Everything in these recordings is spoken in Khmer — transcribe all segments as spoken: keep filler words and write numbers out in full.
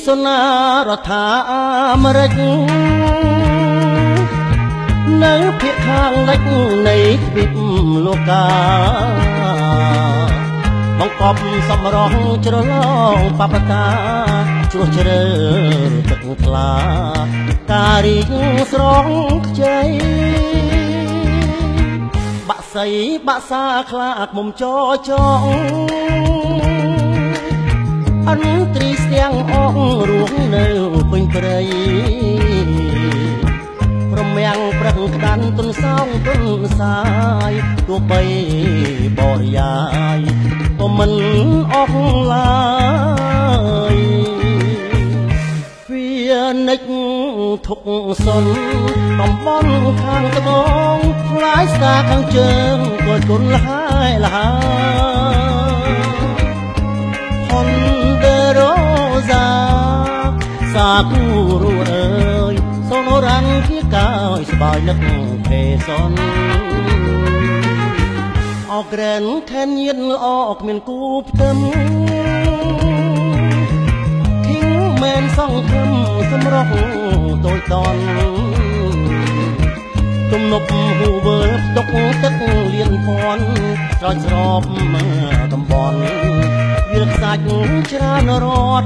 សុណារដ្ឋាអាមេរិកនៅភាគខាងលិចនៃទ្វីបលោកកាបង្កប់សម្រស់ជ្រលងបបតាជ្រោះជ្រៅទឹកថ្លាការរីកស្រងខ្ចីបាក់សៃបាក់សាខ្លាកមុំចចងអន្ត្រីស្ទាំងអងរួងនៅពេញព្រៃព្រមយ៉ាងប្រឹងក្តាន់ទុនសោងទុនសាយទោះបីបរិយាយក៏មិនអស់ឡើយវានិចធុកសុនតំបន់ខាងត្បូងផ្លាយស្តាខាងជើងក៏គុនលហើយលហើយហុនដេរ៉ូសាសាគូរូអើយសូនរ៉ាន់គៀកោយស្បើយនឹកភេសុនអក្រែនខែនញៀនល្អគ្មានគូផ្ទឹមធីងមែនសងធំសម្រស់តូចតន់ទំនប់ហូវើផ្ទុកទឹកលៀនពន់ស្រោចស្រពតំបន់វាខ្សាច់ច្រើនរត់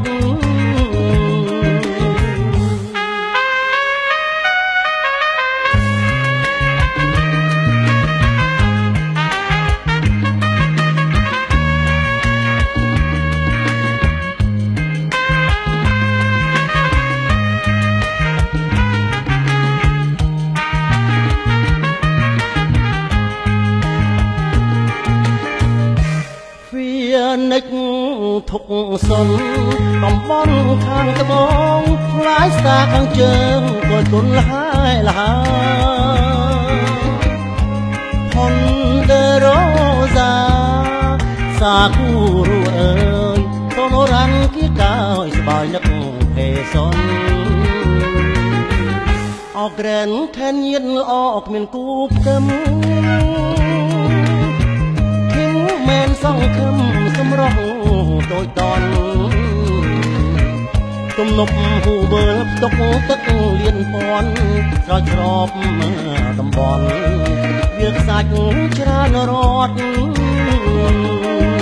និចធុកសុនតំបន់ខាងត្បូងផ្លាយស្តាខាងជើងក៏ទុនលហើយលហើយហុនដេរ៉ូសាសាគូរូអើយសូនរ៉ាន់គៀកោយស្បើយនឹកភេសុនអក្រែនខែនញៀនល្អគ្មានគូផ្ទឹមមែនសងខឹមសម្រស់តូចតន់ទំនប់ហូវើផ្ទុកទឹកលៀនពន់ស្រោចស្រពតំបន់វាខ្សាច់ច្រើនរត់